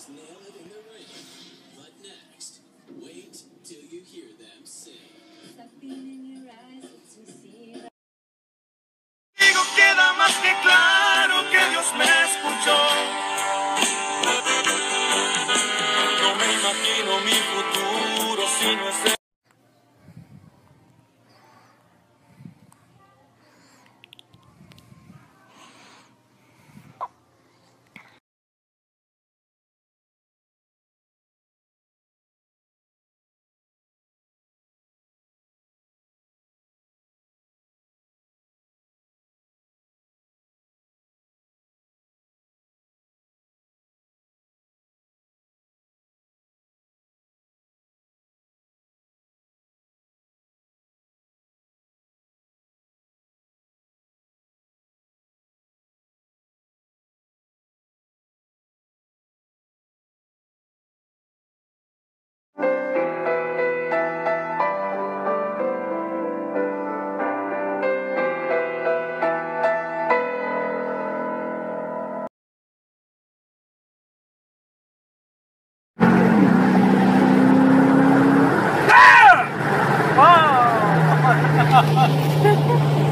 nail it in the ring. But next, wait till you hear them sing. Something in your eyes lets me see that. Digo, queda más que claro que Dios me escuchó. No me imagino mi futuro si no es él. Wow!